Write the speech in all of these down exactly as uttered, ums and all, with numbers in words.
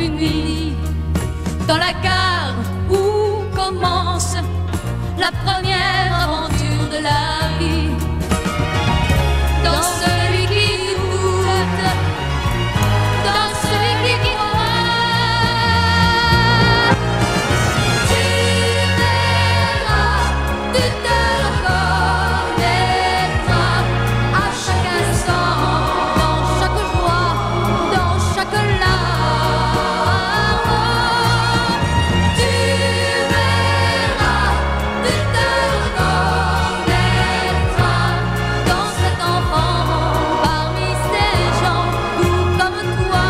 unis dans la gare où commence la première aventure de la vie. Dans celui qui doute, dans celui qui croit, tu verras, tu te reconnaîtras à chaque instant, dans chaque joie, dans chaque larme. Tu verras, tu te reconnaîtras dans cet enfant parmi ces gens doux comme toi.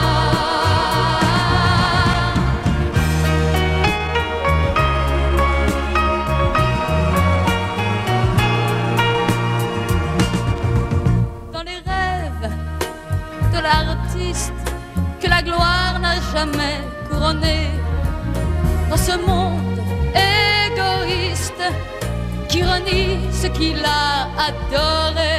Dans les rêves de l'artiste que la gloire n'a jamais couronné, dans ce monde égoïste qui renie ce qu'il a adoré.